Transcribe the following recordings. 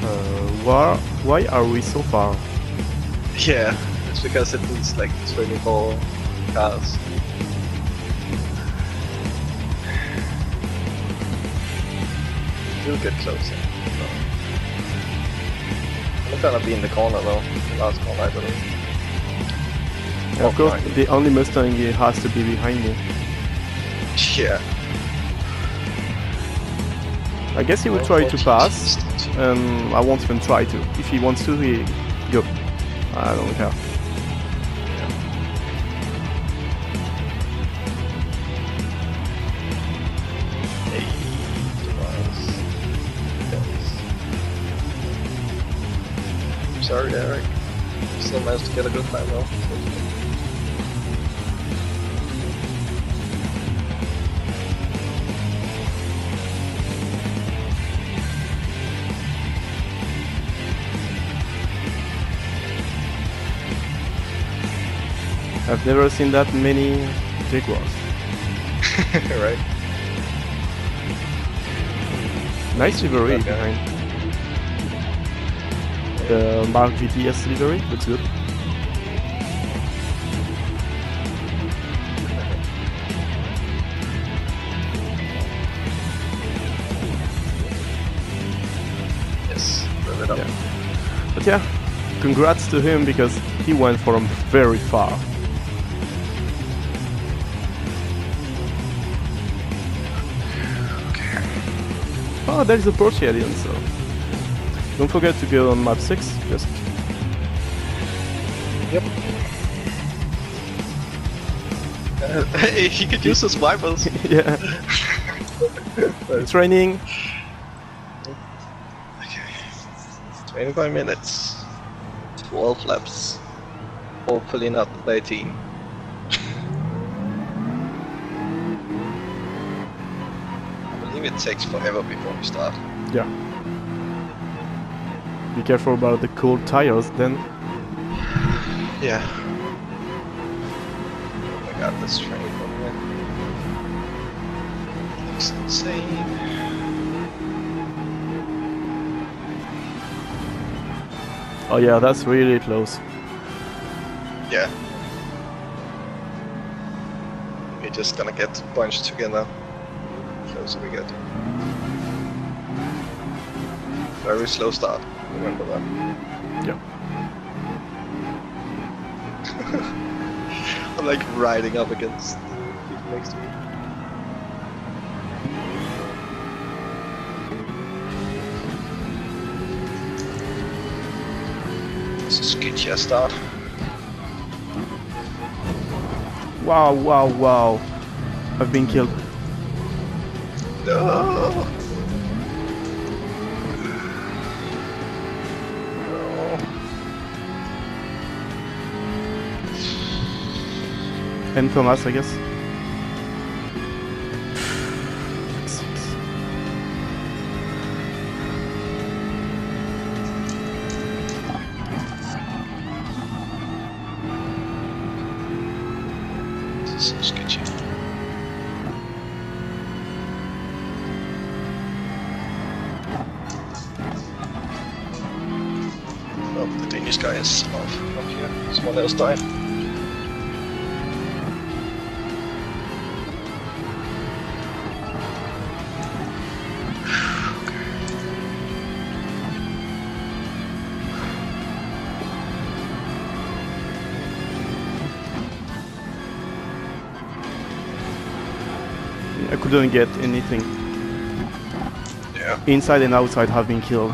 Why are we so far? Yeah, it's because it needs like 24 cars. You'll get closer. I'm gonna be in the corner though, the last corner I believe. And of course, the only Mustang has to be behind me. Yeah. I guess he will try to pass, and I won't even try to. If he wants to, he go. I don't care. Sorry, Eric. Still managed to get a good time though. I've never seen that many Jaguars. Right. Nice livery behind. The Mark GTS livery looks good. Yes, rev it up. Yeah. But yeah, congrats to him because he went from very far. Oh, there's a Porsche alien, so don't forget to go on map 6, just. Yep. He could use his wipers. Yeah. It's raining. Okay. 25 minutes. 12 laps. Hopefully not 18. I believe it takes forever before we start. Yeah. Be careful about the cold tires then. Yeah. Oh my god, this train coming in. Looks insane. Oh yeah, that's really close. Yeah. We're just gonna get bunched together. Closer we get. Very slow start. Remember that. Yeah. I'm like riding up against people next to me. This is a sketchy start. Wow, wow, wow. I've been killed. No. And Thomas, I guess. This is so sketchy. Oh, the Danish guy is off here. Someone else died. I couldn't get anything. Yeah. Inside and outside have been killed.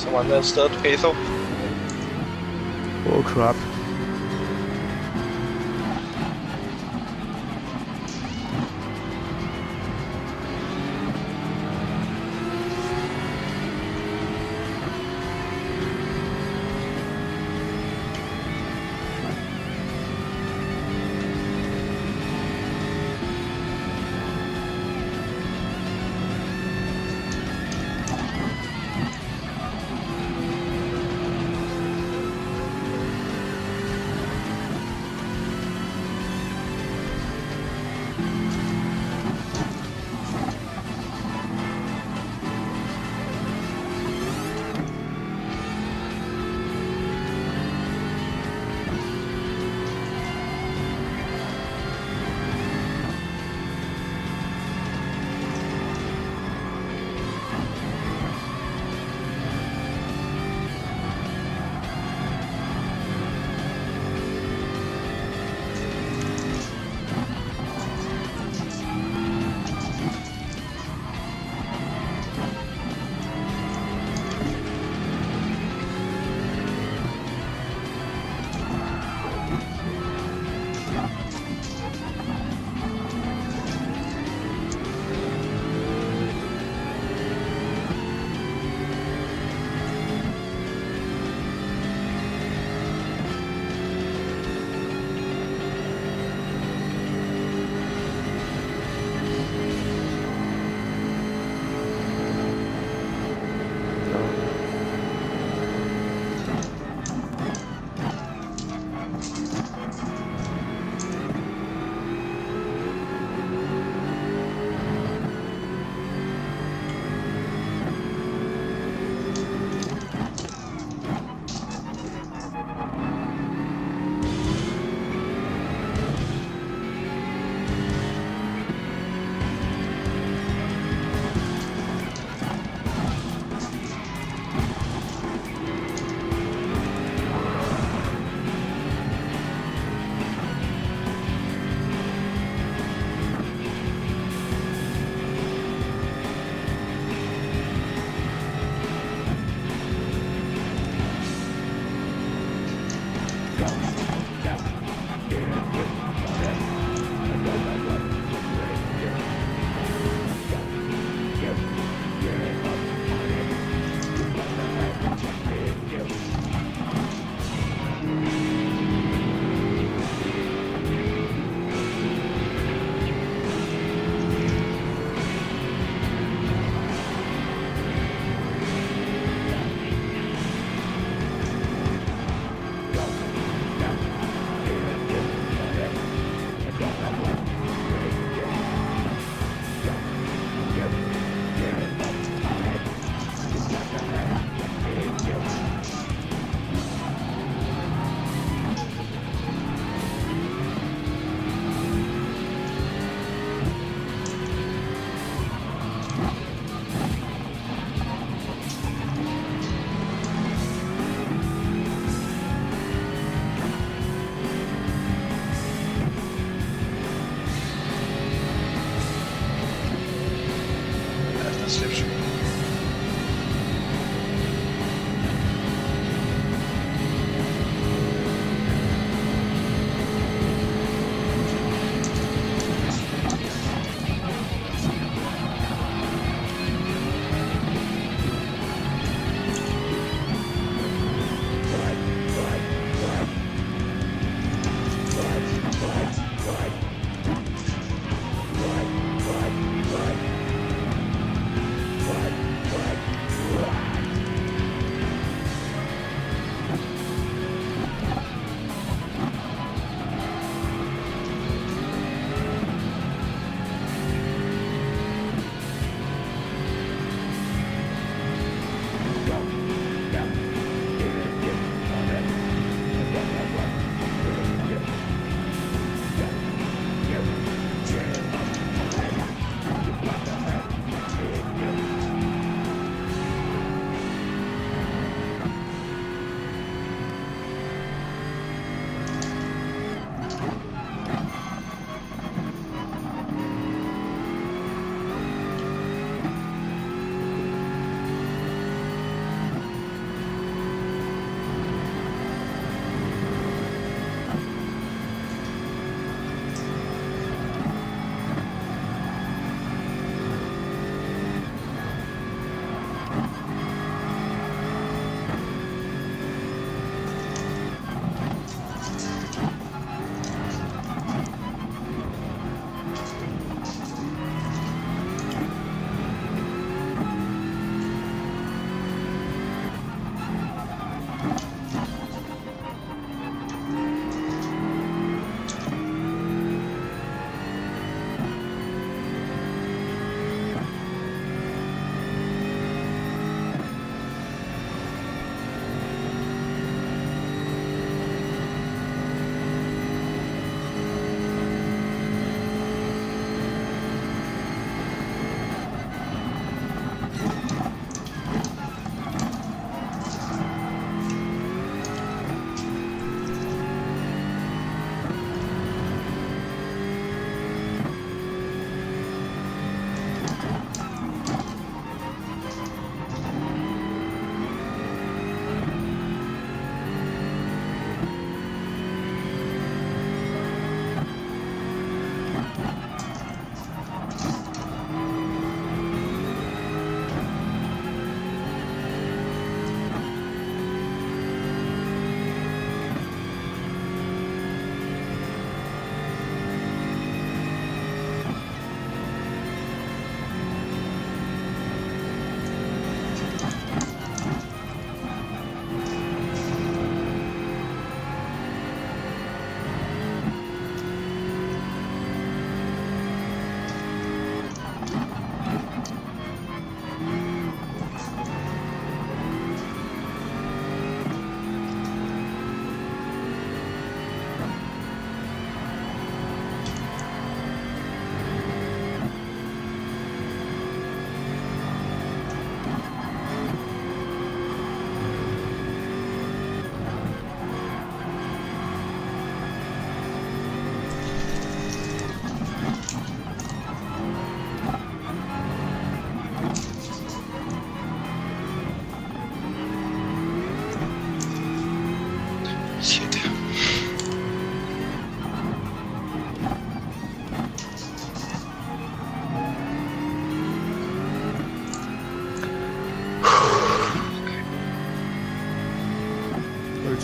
Come on, let's start, Faithful. Oh crap.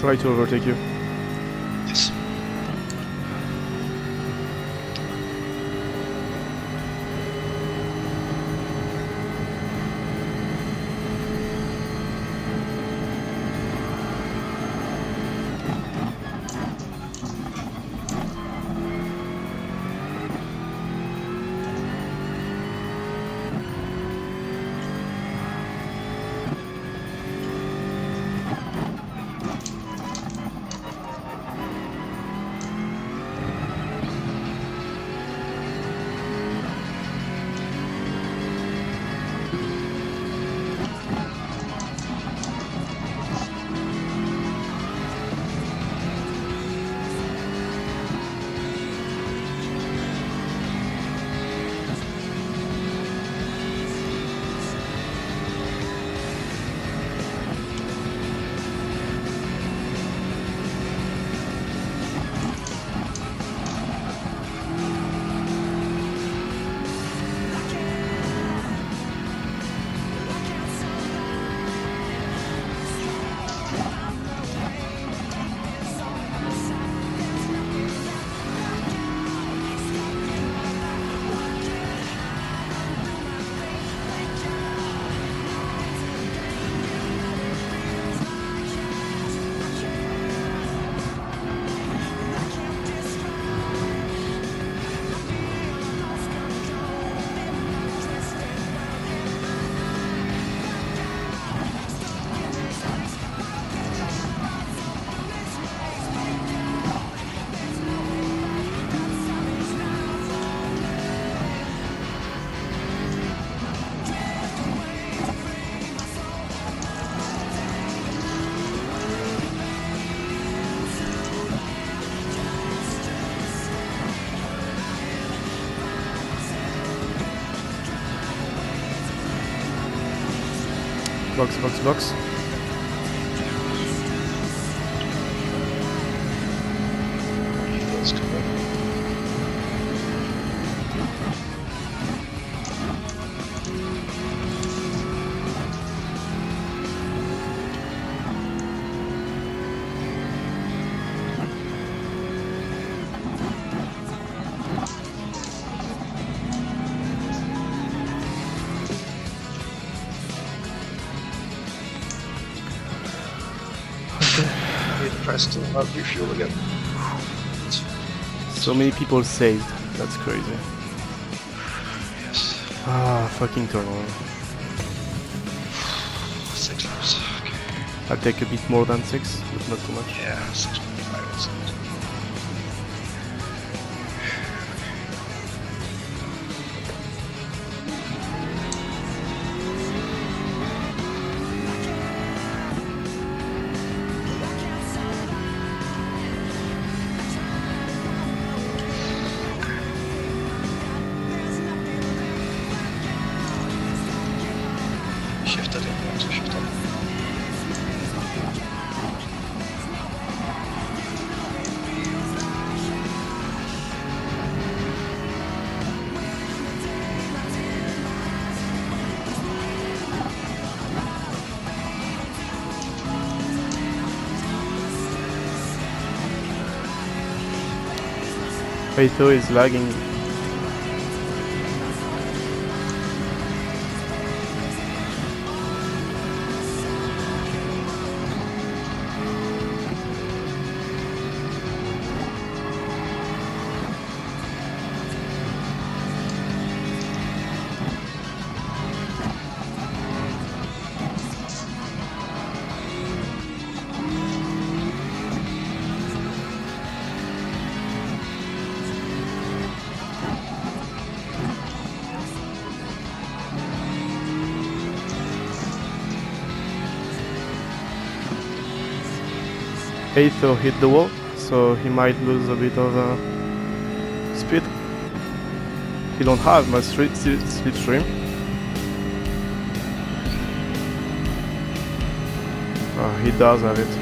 try to overtake you. Yes. Box, box, box. Let's go. Press to not refuel again. So many people saved. That's crazy. Yes. Ah, fucking tunnel. 6 laps. Okay. I'll take a bit more than 6, but not too much. Yeah, 6.5 or something. Skiftar in också, skiftar. Faito is lagging. Faito hit the wall, so he might lose a bit of speed. He don't have much slipstream. He does have it.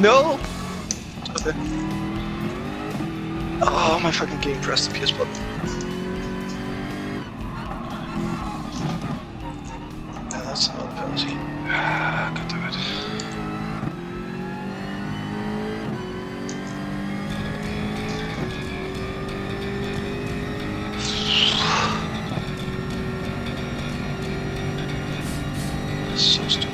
No! Okay. Oh, my fucking game pressed the PS button. Yeah, that's another penalty. Could do it. So stupid.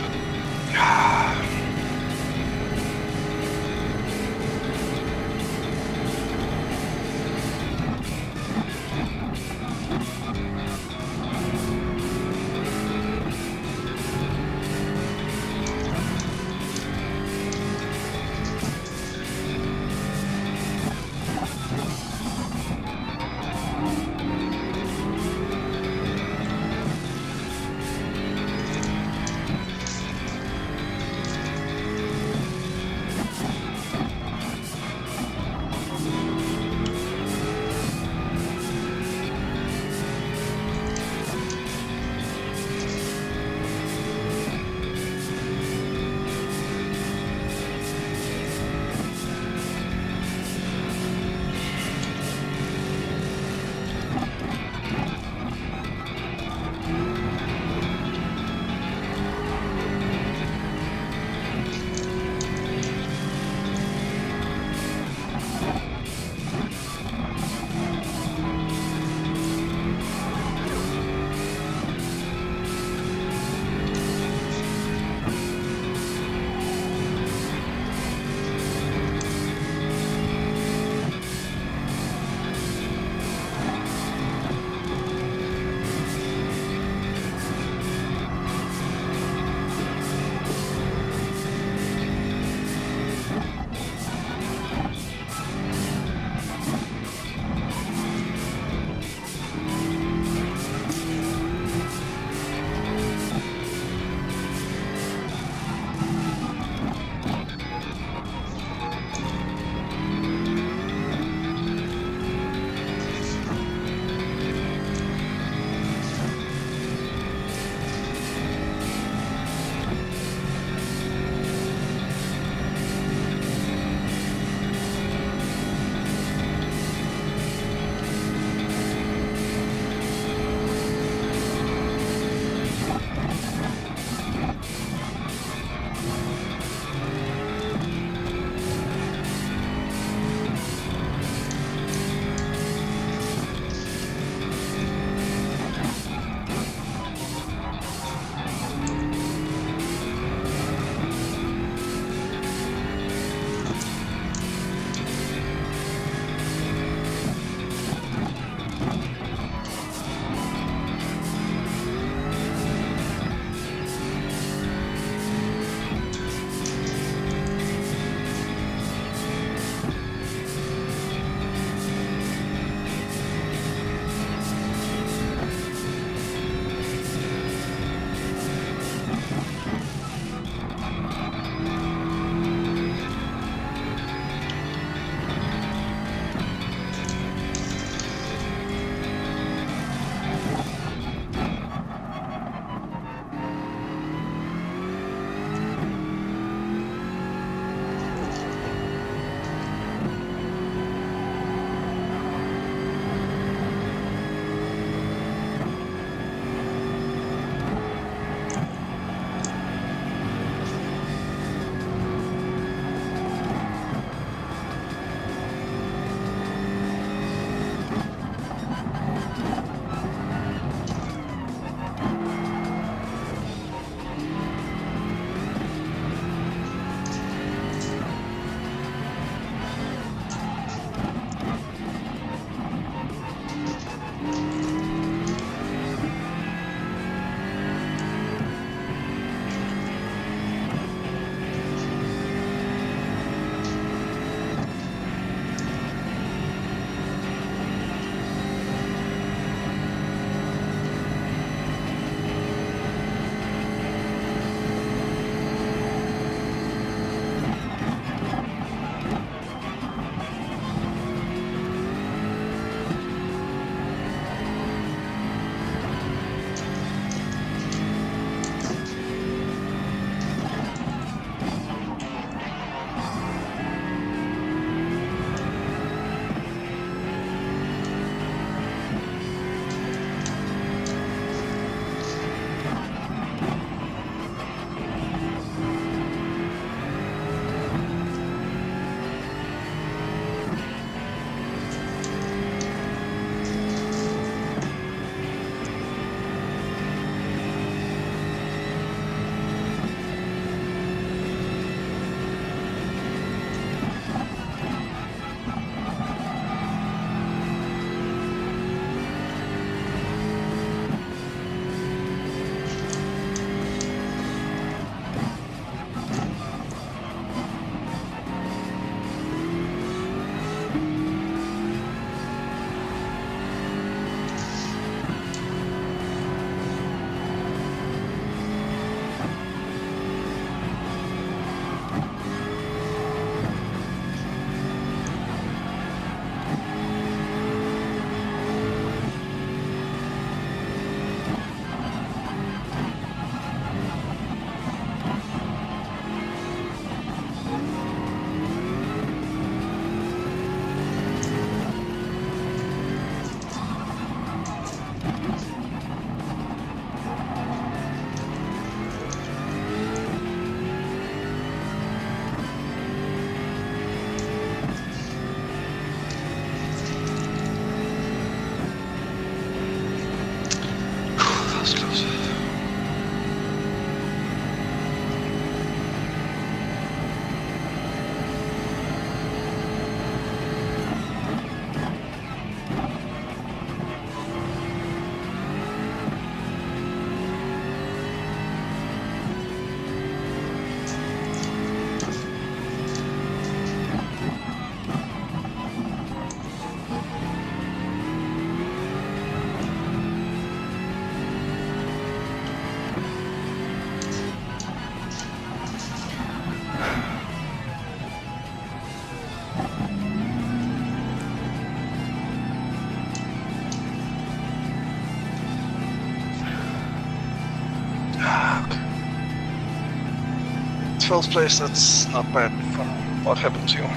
12th place, that's not bad from what happened to you.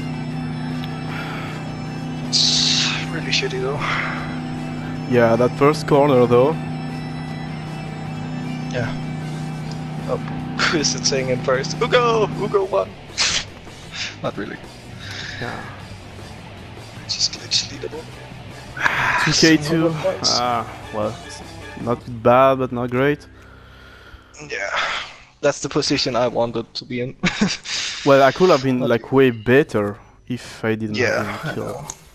It's really shitty though. Yeah, that first corner though. Yeah. Oh, who is it saying in first? Ugo! Ugo won! Not really. Yeah. Just glitch leaderboard. 2K2. Well, it's not bad, but not great. Yeah. That's the position I wanted to be in. Well, I could have been like way better if I didn't Yeah, have I been know. killed.